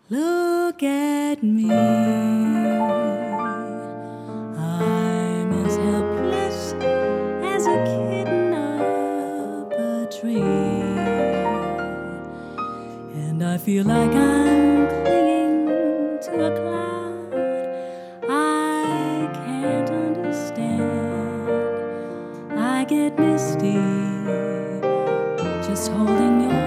Look at me, I'm as helpless as a kitten up a tree, and I feel like I'm clinging to a cloud I can't understand. I get misty just holding your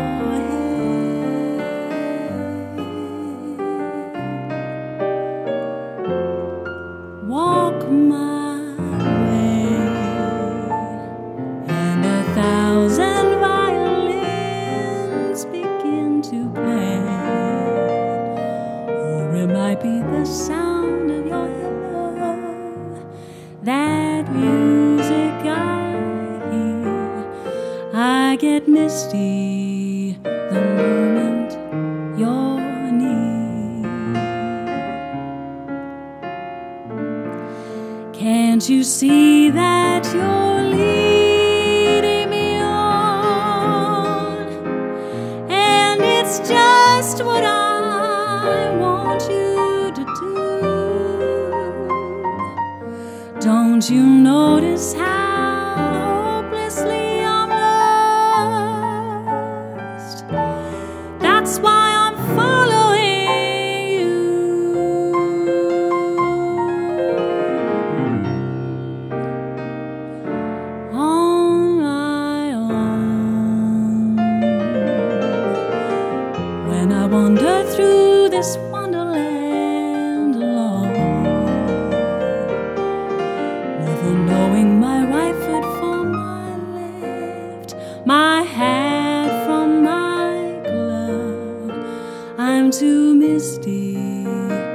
walk my way, and 1,000 violins begin to play, or it might be the sound of your hello, that music I hear. I get misty the moment you're near. Can't you see that you're leading me on? And it's just what I want you to do. Don't you notice how hopelessly I'm lost? That's why I'm following you. On my own, when I wander through this wonderland alone, never knowing my right foot from my left, my hat from my glove. I'm too misty